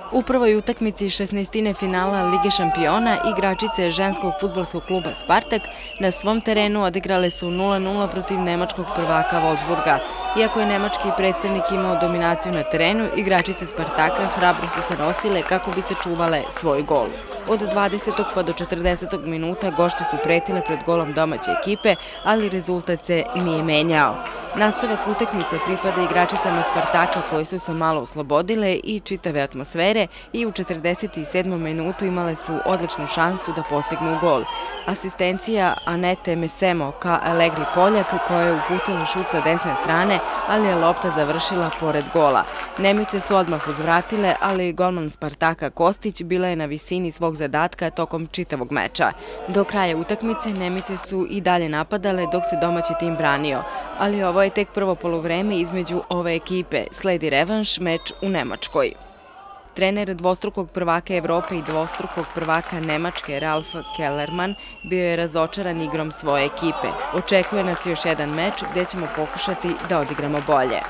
U prvoj utakmici 16. finala Lige šampiona igračice ženskog fudbalskog kluba Spartak na svom terenu odigrale su 0:0 protiv nemačkog prvaka Wolfsburga. Iako je nemački predstavnik imao dominaciju na terenu, igračice Spartaka hrabro su se nosile kako bi sačuvale svoj gol. Od 20. pa do 40. minuta gošće su pretile pred golom domaće ekipe, ali rezultat se nije menjao. Nastavak utakmice pripada igračicama Spartaka koje su se malo oslobodile i čitave atmosfere i u 47. minutu imale su odličnu šansu da postignu gol. Asistencija Anete Mesemo ka Allegri Poljak koja je uputila šut sa desne strane, ali je lopta završila pored gola. Nemice su odmah uzvratile, ali golman Spartaka Kostić bila je na visini svog zadatka tokom čitavog meča. Do kraja utakmice Nemice su i dalje napadale dok se domaći tim branio, ali ovo je tek prvo poluvreme između ove ekipe, sledi revanš meč u Nemačkoj. Trener dvostrukog prvaka Evrope i dvostrukog prvaka Nemačke Ralf Kellermann bio je razočaran igrom svoje ekipe. Očekuje nas još jedan meč gdje ćemo pokušati da odigramo bolje.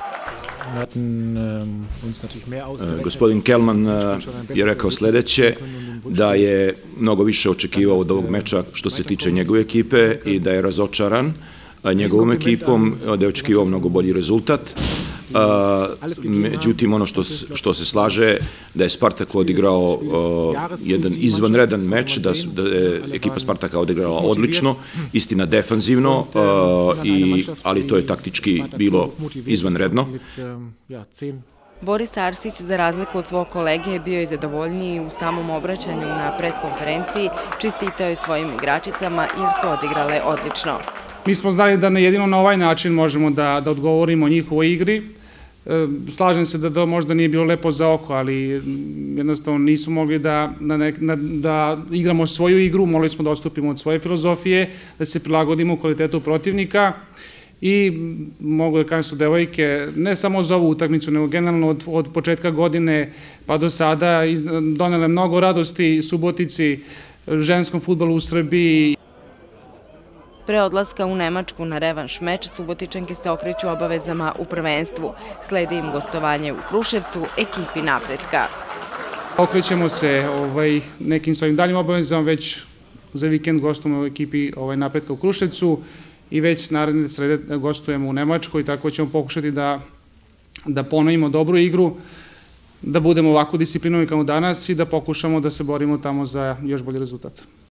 Gospodin Kelman je rekao sljedeće, da je mnogo više očekivao od ovog meča što se tiče njegove ekipe i da je razočaran njegovom ekipom, da je očekivao mnogo bolji rezultat. Međutim, ono što se slaže da je Spartak odigrao jedan izvanredan meč, da je ekipa Spartaka odigrala odlično, istina defanzivno, ali to je taktički bilo izvanredno. Boris Arsić, za razliku od svog kolege, je bio i zadovoljniji u samom obraćanju na preskonferenciji, čestitao je svojim igračicama jer su odigrale odlično. Mi smo znali da jedino na ovaj način možemo da odgovorimo njihovoj igri. Slažem se da to možda nije bilo lepo za oko, ali jednostavno nismo mogli da igramo svoju igru, morali smo da odstupimo od svoje filozofije, da se prilagodimo kvalitetu protivnika i mogu da kažem su devojke, ne samo za ovu utakmicu, nego generalno od početka godine pa do sada donele mnogo radosti Subotici, ženskom fudbalu u Srbiji. Pre odlaska u Nemačku na revanš meč, Subotičanke se okreću obavezama u prvenstvu. Sledi im gostovanje u Kruševcu, ekipi Napretka. Okrećemo se nekim svojim daljim obavezama, već za vikend gostujemo u ekipi Napretka u Kruševcu i već naredne srede gostujemo u Nemačkoj, tako ćemo pokušati da ponovimo dobru igru, da budemo ovako disciplinovani kao danas i da pokušamo da se borimo tamo za još bolji rezultat.